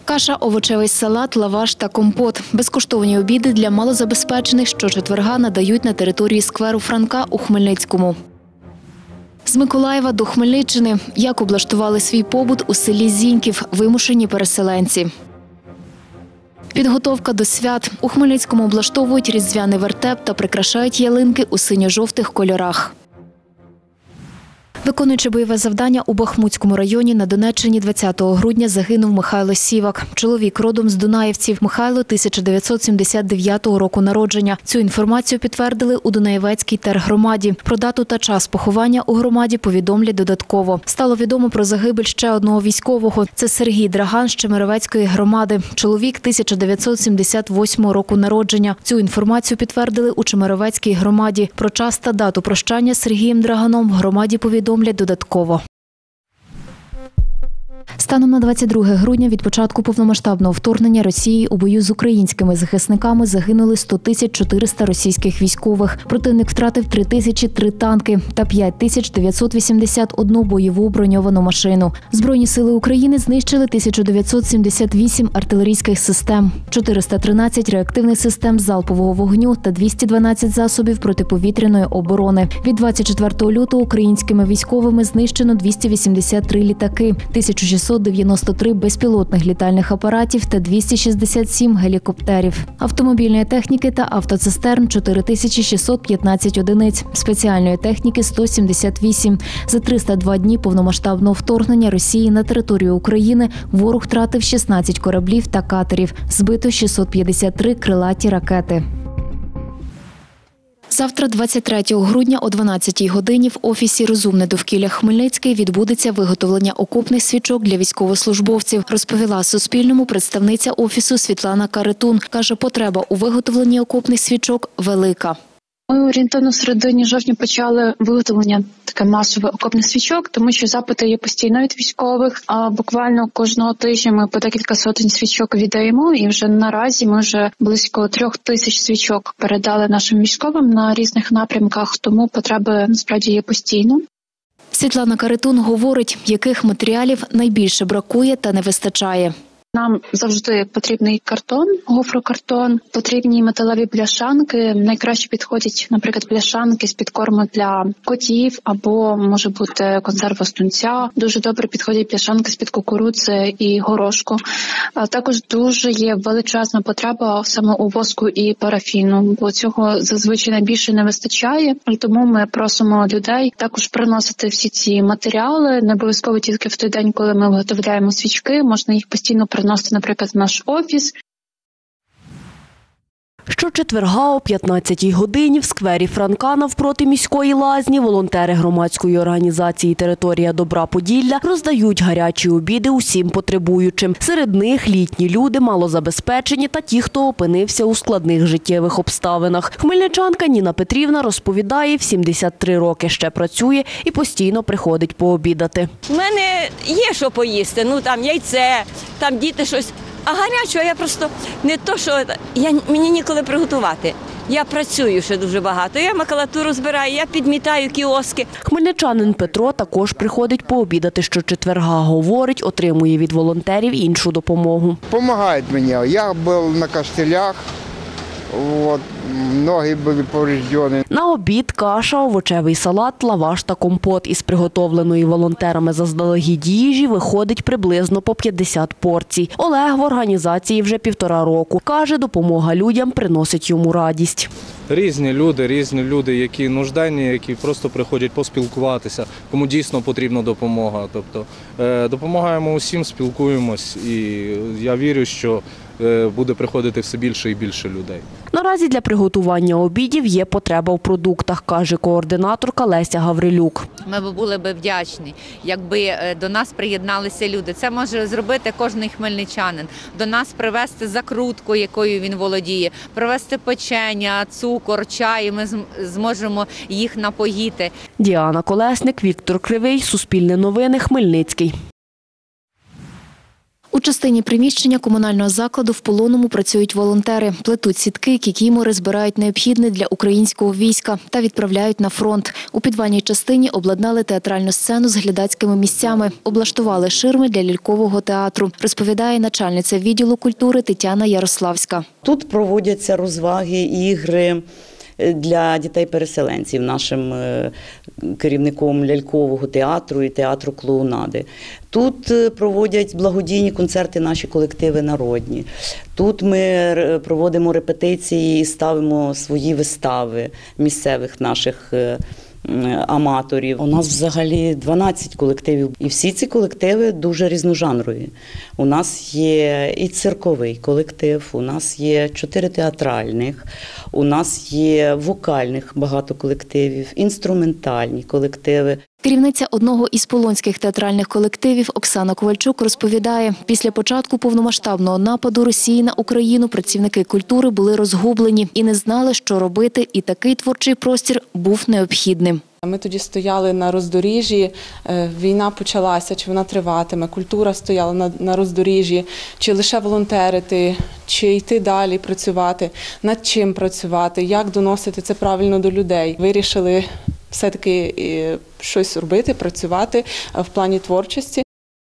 Каша, овочевий салат, лаваш та компот. Безкоштовні обіди для малозабезпечених щочетверга надають на території скверу Франка у Хмельницькому. З Миколаєва до Хмельниччини. Як облаштували свій побут у селі Зіньків вимушені переселенці. Підготовка до свят. У Хмельницькому облаштовують різдвяний вертеп та прикрашають ялинки у синьо-жовтих кольорах. Виконуючи бойове завдання у Бахмутському районі на Донеччині 20 грудня загинув Михайло Сівак. Чоловік родом з Дунаївців. Михайло 1979 року народження. Цю інформацію підтвердили у Дунаєвецькій тергромаді. Про дату та час поховання у громаді повідомлять додатково. Стало відомо про загибель ще одного військового. Це Сергій Драган з Чемеровецької громади. Чоловік 1978 року народження. Цю інформацію підтвердили у Чемеровецькій громаді. Про час та дату прощання з Сергієм Драганом в громаді повідомлять додатково. Станом на 22 грудня від початку повномасштабного вторгнення Росії у бою з українськими захисниками загинули 100 400 російських військових. Противник втратив 3003 танки та 5981 бойову броньовану машину. Збройні сили України знищили 1978 артилерійських систем, 413 реактивних систем залпового вогню та 212 засобів протиповітряної оборони. Від 24 лютого українськими військовими знищено 283 літаки, 1693 безпілотних літальних апаратів та 267 гелікоптерів. Автомобільної техніки та автоцистерн – 4615 одиниць, спеціальної техніки – 178. За 302 дні повномасштабного вторгнення Росії на територію України ворог втратив 16 кораблів та катерів, збито 653 крилаті ракети. Завтра, 23 грудня о 12-й годині в офісі «Розумне довкілля Хмельницький» відбудеться виготовлення окопних свічок для військовослужбовців, розповіла Суспільному представниця офісу Світлана Каретун. Каже, потреба у виготовленні окопних свічок велика. Ми орієнтовно в середині жовтня почали виготовлення таке масове окопних свічок, тому що запити є постійно від військових. А буквально кожного тижня ми по декілька сотень свічок віддаємо. І вже наразі ми вже близько 3000 свічок передали нашим військовим на різних напрямках, тому потреби насправді є постійно. Світлана Каретун говорить, яких матеріалів найбільше бракує та не вистачає. Нам завжди потрібний картон, гофрокартон, потрібні металеві бляшанки. Найкраще підходять, наприклад, бляшанки з підкорму для котів або, може бути, консерва з тунця. Дуже добре підходять бляшанки з-під кукурудзи і горошку. А також дуже є величезна потреба саме у воску і парафіну, бо цього зазвичай найбільше не вистачає. І тому ми просимо людей також приносити всі ці матеріали. Не обов'язково тільки в той день, коли ми виготовляємо свічки, можна їх постійно приносити, наприклад, в наш офіс. Щочетверга о 15-й годині в сквері Франка навпроти міської лазні волонтери громадської організації «Територія добра Поділля» роздають гарячі обіди усім потребуючим. Серед них літні люди, малозабезпечені та ті, хто опинився у складних життєвих обставинах. Хмельничанка Ніна Петрівна розповідає, в 73 роки ще працює і постійно приходить пообідати. У мене є що поїсти, там яйце, там діти щось. А гарячого я просто не то, що мені ніколи приготувати. Я працюю ще дуже багато, я макулатуру збираю, я підмітаю кіоски. Хмельничанин Петро також приходить пообідати щочетверга. Говорить, отримує від волонтерів іншу допомогу. Помагають мені. Я був на костелях, ноги були повреждені. На обід каша, овочевий салат, лаваш та компот. Із приготовленої волонтерами заздалегідь їжі виходить приблизно по 50 порцій. Олег в організації вже 1,5 року. Каже, допомога людям приносить йому радість. Різні люди, які нужденні, які просто приходять поспілкуватися, кому дійсно потрібна допомога. Тобто допомагаємо усім, спілкуємось, і я вірю, що буде приходити все більше і більше людей. Наразі для приготування обідів є потреба в продуктах, каже координаторка Леся Гаврилюк. Ми були б вдячні, якби до нас приєдналися люди. Це може зробити кожен хмельничанин. До нас привезти закрутку, якою він володіє, привезти печення, цукор, чай, і ми зможемо їх напоїти. Діана Колесник, Віктор Кривий, Суспільне новини, Хмельницький. У частині приміщення комунального закладу в Полонному працюють волонтери. Плетуть сітки, кікімори, збирають необхідне для українського війська та відправляють на фронт. У підвальній частині обладнали театральну сцену з глядацькими місцями. Облаштували ширми для лялькового театру, розповідає начальниця відділу культури Тетяна Ярославська. Тут проводяться розваги, ігри для дітей-переселенців нашим керівником лялькового театру і театру клоунади. Тут проводять благодійні концерти наші колективи народні. Тут ми проводимо репетиції і ставимо свої вистави місцевих наших аматорів. У нас взагалі 12 колективів, і всі ці колективи дуже різножанрові. У нас є і цирковий колектив, у нас є 4 театральних, у нас є вокальних багато колективів, інструментальні колективи. Керівниця одного із полонських театральних колективів Оксана Ковальчук розповідає, після початку повномасштабного нападу Росії на Україну працівники культури були розгублені і не знали, що робити, і такий творчий простір був необхідним. Ми тоді стояли на роздоріжжі, війна почалася, чи вона триватиме, культура стояла на роздоріжжі, чи лише волонтерити, чи йти далі працювати, над чим працювати, як доносити це правильно до людей. Вирішили все-таки щось робити, працювати в плані творчості.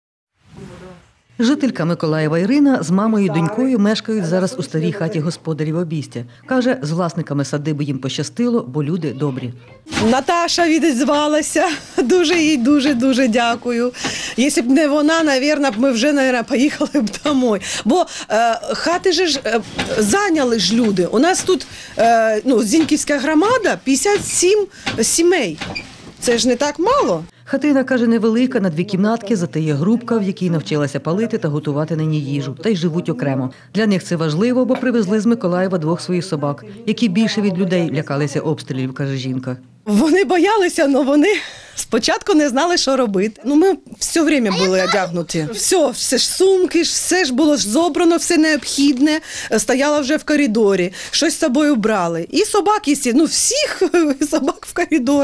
Жителька Миколаєва Ірина з мамою і донькою мешкають зараз у старій хаті господарів Обістя. Каже, з власниками садиби їм пощастило, бо люди добрі. Наташа відізвалася, дуже їй дуже дякую. Якщо б не вона, мабуть, ми вже, поїхали б домой. Бо хати ж зайняли ж люди. У нас тут Зіньківська громада, 57 сімей. Це ж не так мало. Хатина, каже, невелика, на 2 кімнатки, зате є грубка, в якій навчилася палити та готувати нині їжу. Та й живуть окремо. Для них це важливо, бо привезли з Миколаєва 2 своїх собак, які більше від людей лякалися обстрілів, каже жінка. Вони боялися, але вони спочатку не знали, що робити. Ми все время були одягнуті. Все ж сумки, все ж було зобрано, все необхідне, стояло вже в коридорі, щось з собою брали. І собак, всіх собак в коридор.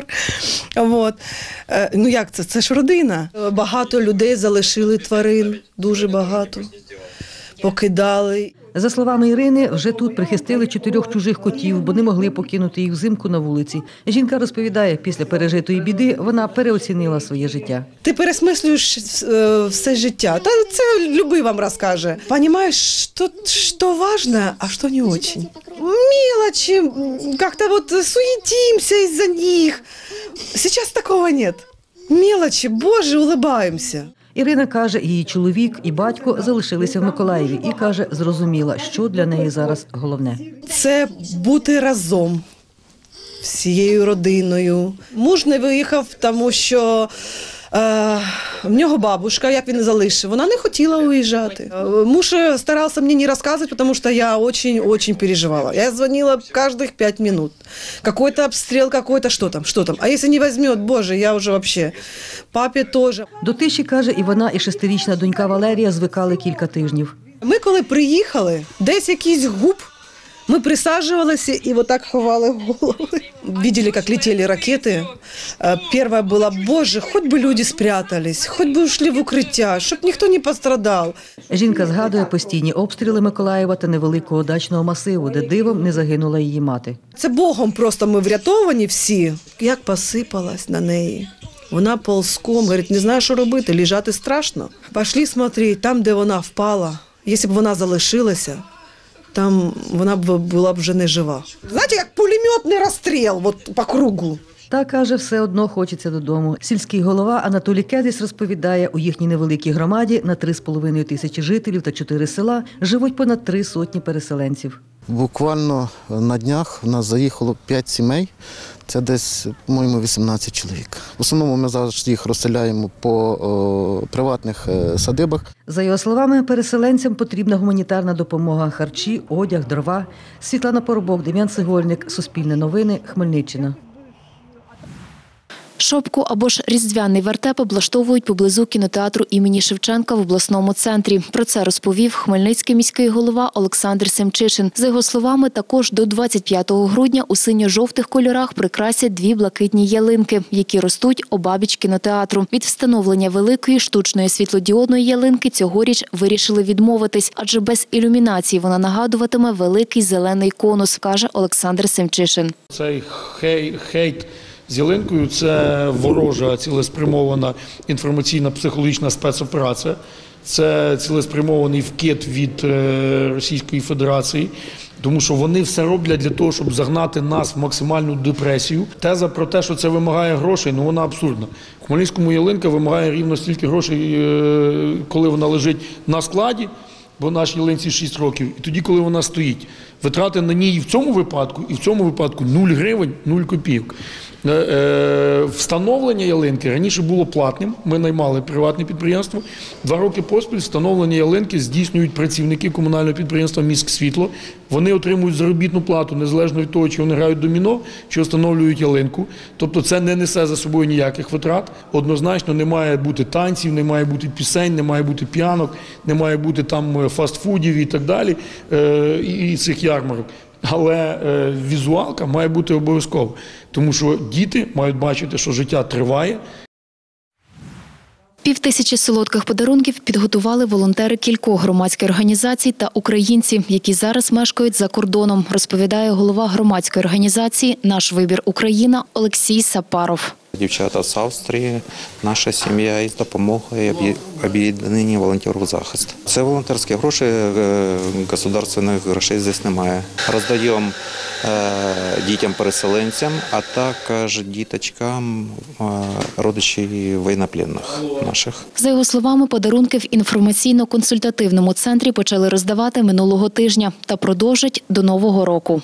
Як це? Це ж родина. Багато людей залишили тварин, дуже багато. Покидали. За словами Ірини, вже тут прихистили 4 чужих котів, бо не могли покинути їх взимку на вулиці. Жінка розповідає, після пережитої біди вона переоцінила своє життя. Ти пересмислюєш все життя. Та це любий вам розкаже. Розумієш, що важливо, а що не дуже. Мелочі, як-то суетимося із-за них. Зараз такого нет. Мелочі, Боже, улыбаємося. Ірина каже, її чоловік і батько залишилися в Миколаєві і, каже, зрозуміла, що для неї зараз головне. Це бути разом всією родиною. Муж не виїхав, тому що в нього бабушка, як він залишив, вона не хотіла виїжджати. Муж старався мені не розказувати, тому що я дуже переживала. Я дзвонила кожних 5 хвилин. Какой-то обстріл, какой-то, що там. А якщо не візьме, Боже, я вже взагалі. Папі теж. До тиші, каже, і вона, і 6-річна донька Валерія звикали кілька тижнів. Ми коли приїхали, десь якийсь губ, ми присаджувалися і отак ховали голови. Видели, як летіли ракети. Перша була, Боже, хоч би люди спрятались, хоч би ушли в укриття, щоб ніхто не пострадав. Жінка згадує постійні обстріли Миколаєва та невеликого дачного масиву, де дивом не загинула її мати. Це Богом просто ми врятовані всі. Як посипалась на неї. Вона ползком, говорить, не знаю, що робити, лежати страшно. Пішли смотри, там, де вона впала, якщо б вона залишилася, там вона була б вже не жива. Знаєте, як пулеметний розстріл по кругу. Та, каже, все одно хочеться додому. Сільський голова Анатолій Кезіс розповідає, у їхній невеликій громаді на 3,5 тисячі жителів та 4 села живуть понад 3 сотні переселенців. Буквально на днях в нас заїхало 5 сімей, це десь, по-моєму, 18 чоловік. В основному ми зараз їх розселяємо по приватних садибах. За його словами, переселенцям потрібна гуманітарна допомога, харчі, одяг, дрова. Світлана Поробок, Дем'ян Цегольник, Суспільне новини, Хмельниччина. Шопку або ж різдвяний вертеп облаштовують поблизу кінотеатру імені Шевченка в обласному центрі. Про це розповів хмельницький міський голова Олександр Семчишин. За його словами, також до 25 грудня у синьо-жовтих кольорах прикрасять 2 блакитні ялинки, які ростуть обабіч кінотеатру. Від встановлення великої штучної світлодіодної ялинки цьогоріч вирішили відмовитись, адже без ілюмінації вона нагадуватиме великий зелений конус, каже Олександр Семчишин. Цей хейт з ялинкою – це ворожа цілеспрямована інформаційно-психологічна спецоперація. Це цілеспрямований вкид від Російської Федерації, тому що вони все роблять для того, щоб загнати нас в максимальну депресію. Теза про те, що це вимагає грошей, вона абсурдна. В Хмельницькому ялинка вимагає рівно стільки грошей, коли вона лежить на складі, бо нашій ялинці 6 років, і тоді, коли вона стоїть. Витрати на ній в цьому випадку, і в цьому випадку 0 гривень, 0 копійок. Встановлення ялинки раніше було платним, ми наймали приватне підприємство. 2 роки поспіль встановлення ялинки здійснюють працівники комунального підприємства «Міськсвітло». Вони отримують заробітну плату, незалежно від того, чи вони грають доміно, чи встановлюють ялинку. Тобто це не несе за собою ніяких витрат. Однозначно не має бути танців, не має бути пісень, не має бути п'янок, не має бути там фастфудів і так далі, і цих ярмарок. Але візуалка має бути обов'язково, тому що діти мають бачити, що життя триває. 5000 солодких подарунків підготували волонтери кількох громадських організацій та українці, які зараз мешкають за кордоном, розповідає голова громадської організації «Наш вибір Україна» Олексій Сапаров. Дівчата з Австрії, наша сім'я із допомогою об'єднання волонтерів захист. Це волонтерські гроші, державних грошей здесь немає. Роздаємо дітям-переселенцям, а також діточкам родичів воєнноплінних наших. За його словами, подарунки в інформаційно-консультативному центрі почали роздавати минулого тижня та продовжать до Нового року.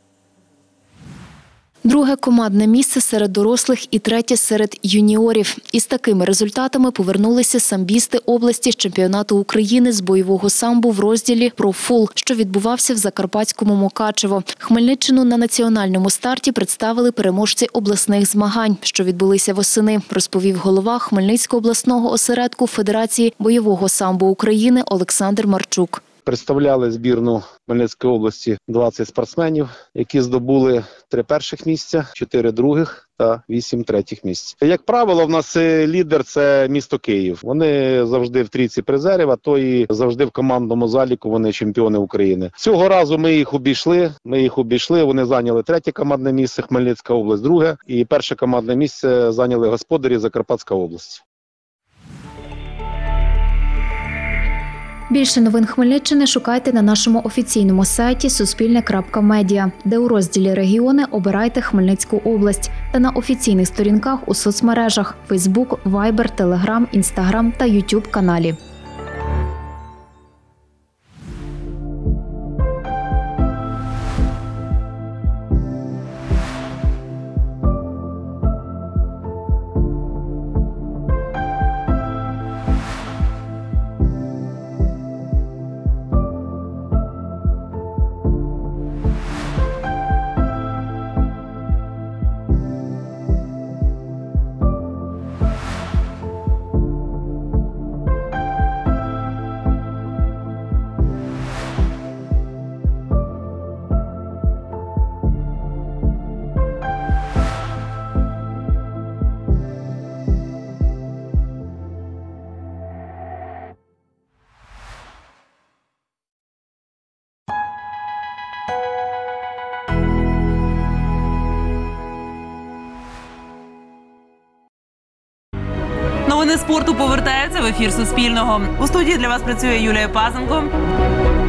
Друге командне місце серед дорослих і третє серед юніорів. Із такими результатами повернулися самбісти області з чемпіонату України з бойового самбо в розділі «Профул», що відбувався в Закарпатському Мукачево. Хмельниччину на національному старті представили переможці обласних змагань, що відбулися восени, розповів голова Хмельницького обласного осередку Федерації бойового самбо України Олександр Марчук. Представляли збірну Хмельницької області 20 спортсменів, які здобули 3 перших місця, 4 других та 8 третіх місць. Як правило, в нас лідер – це місто Київ. Вони завжди в трійці призерів, а то і завжди в командному заліку вони чемпіони України. Цього разу ми їх обійшли, вони зайняли 3-є командне місце, Хмельницька область 2-е, і 1-ше командне місце зайняли господарі Закарпатська область. Більше новин Хмельниччини шукайте на нашому офіційному сайті Суспільне.Медіа, де у розділі «Регіони» обирайте Хмельницьку область та на офіційних сторінках у соцмережах – Facebook, Viber, Telegram, Instagram та YouTube каналі. Новини спорту повертаються в ефір Суспільного. У студії для вас працює Юлія Пазенко.